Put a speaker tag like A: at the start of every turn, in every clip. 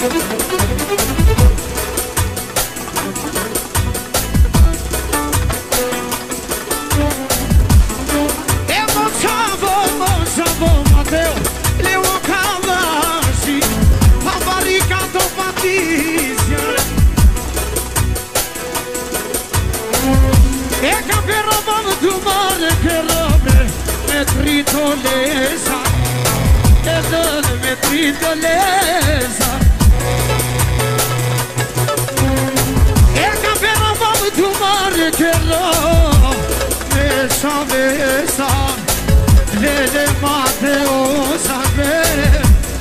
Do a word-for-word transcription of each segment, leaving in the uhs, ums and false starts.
A: Tritoleza, e dă-mi tritoleza. E ca pe răbam tu mare che rău, mesa, mesa, vede Mateosa, vede.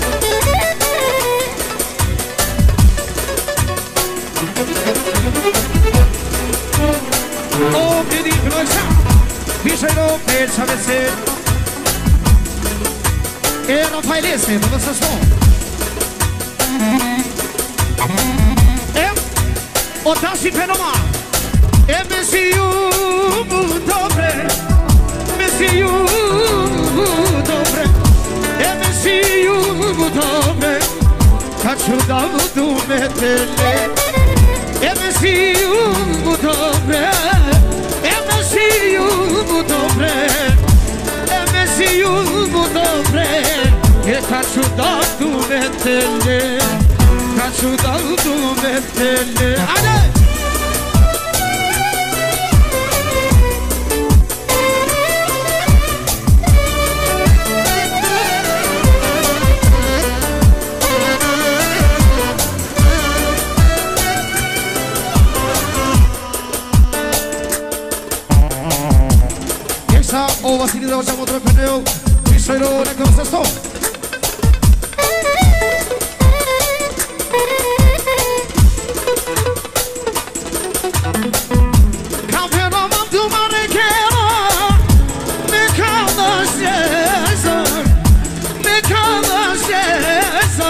A: O, vedi cloșa, Vișero pe Chavese E Rafaelese, vă să spun E o tași pe noma E Mesiu dobre Mesiu dobre E Mesiu dobre Ca ciuda Dumnezele E Mesiu dobre E Mesiu dobre E Mesiu dobre E ca ciuda Dumnezele Ca ciuda Dumnezele Haide! O Vasile de Ocean otro peneo y soy lo único que se esto Campeonom tu mare quiero Me cantas eso Me cantas eso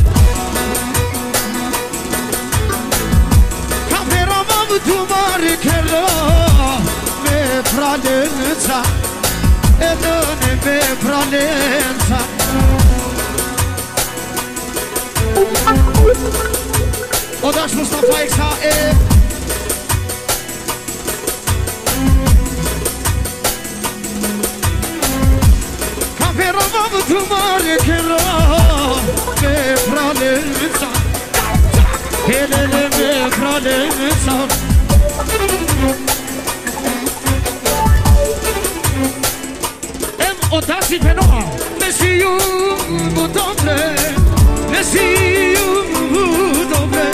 A: Campeonom tu mare quiero Me pralența E dă-ne pe pralența O dași Mustafa Exa E Ca pe rămăm tu mare Che rău pe pralența Elele pe pralența O dași pe noua Mesiu dobre Mesiu dobre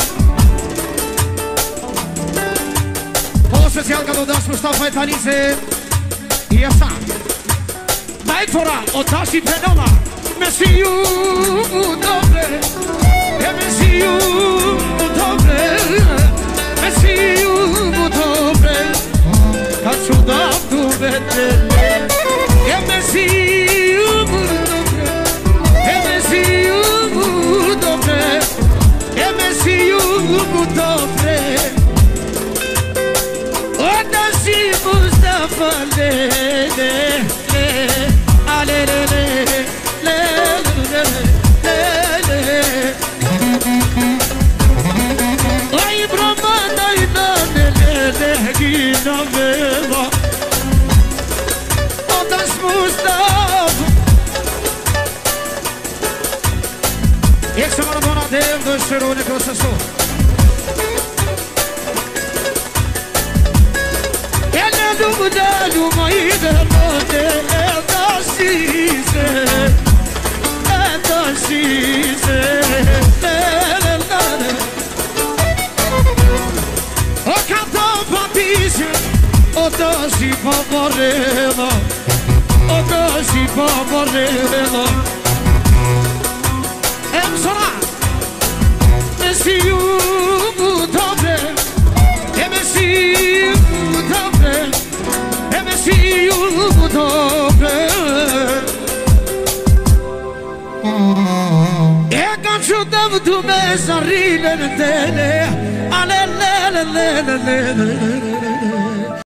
A: O special ca do dași Mustafa Etanice E așa Dai fora O dași pe noua Mesiu dobre E Mesiu dobre Mesiu dobre Ca ciuda Dumnezele E Mesiu dobre E Mesiu dobre E Mesiu dobre O dași Mustafa lele Alelele Lele Lele Oi bromada inanele Ghina meva Mustafa Exa Maradona dev do Sherone processo Ele do mudalho maída note É da cise É da cise O canto patizia O dași papareva O dași papareva Em sona Mesiu dobre E Mesiu dobre E Mesiu dobre E ca ciuda Dumnezeu Ale le le le le le